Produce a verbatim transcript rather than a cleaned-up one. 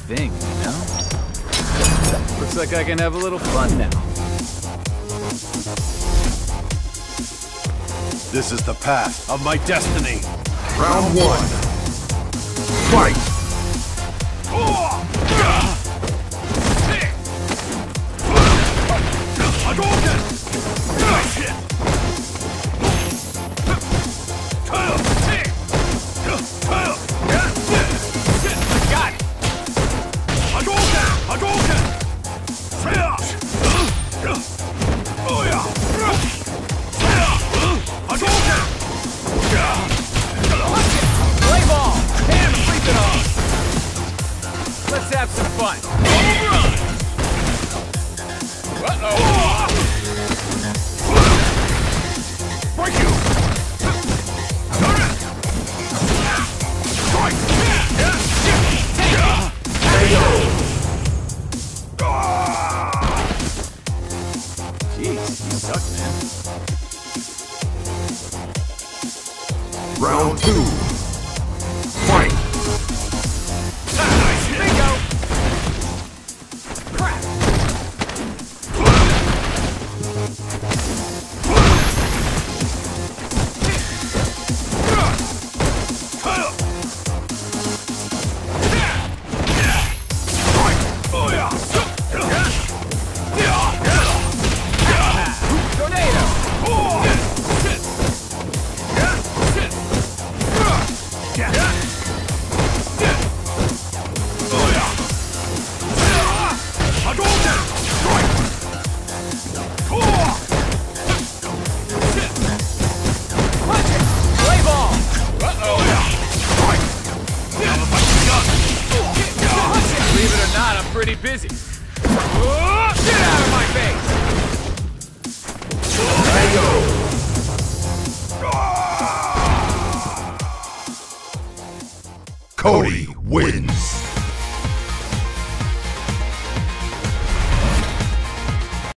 thing, you know? Looks like I can have a little fun now. This is the path of my destiny. Round one. Fight! Let's have some fun. Uh-oh. Break you! Jeez, you suck, man. Round two. Fight! Pretty busy. Oh, get out of my face! Cody wins.